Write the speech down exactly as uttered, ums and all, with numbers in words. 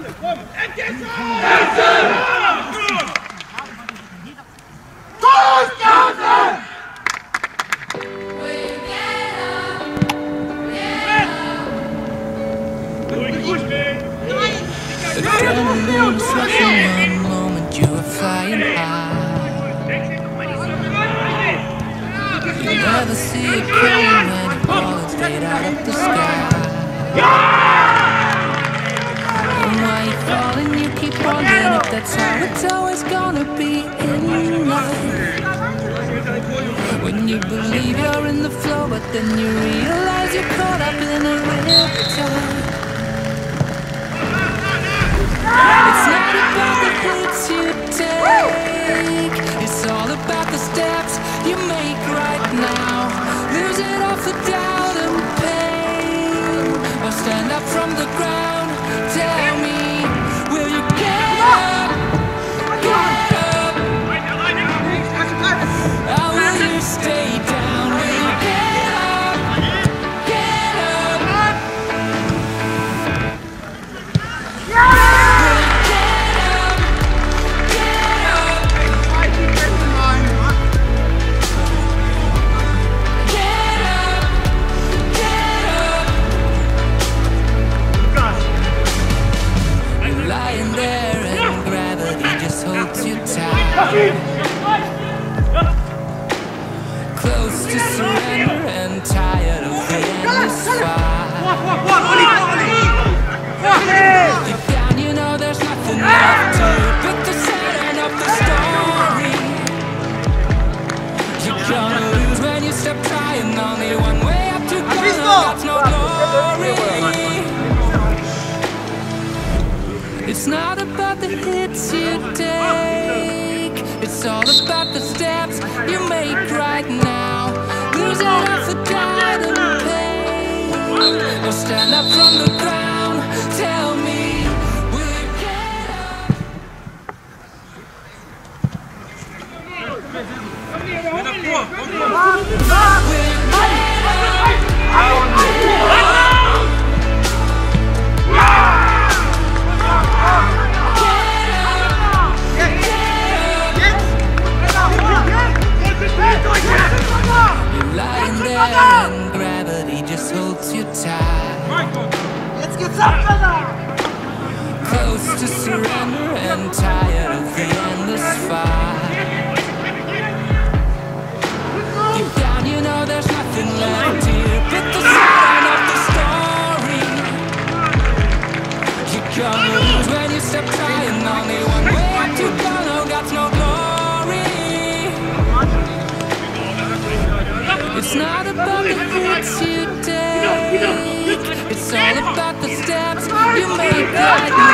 TuS Garbsen! Adrenaline is rushing one moment you are flying high. You never see it coming when you're falling straight out of the sky. And while you're falling you keep wondering if that's how it's always gonna be in life. When you believe you're in the flow but then you realize you're caught up in a real time. It's not about the hits you take, it's all about the steps you make right now. Losing off the doubt and pain, or stand up from the ground. Tell me, will you get up, get up, or will you stay down? Will you get up, get up, yeah! Lying there and gravity just holds you tight, close to surrender and tired of the endless fight. Deep down you know there's nothing left to but the setting of the story. You're gonna lose when you stop trying, only one way up to go, that's no glory. It's not about the hits you take, it's all about the steps you make right now. Losing off the doubt and pain, or stand up from the ground. Tell me, will you get up? Will you get up? You're lying there and gravity just holds you tight, close to surrender and tired of the endless fight. Deep down you know there's nothing left here but the sign of the story. You're gonna lose when you stop trying, only one way up to go, no God's no glory. It's not about the hits you take, it's all about the steps you make right now.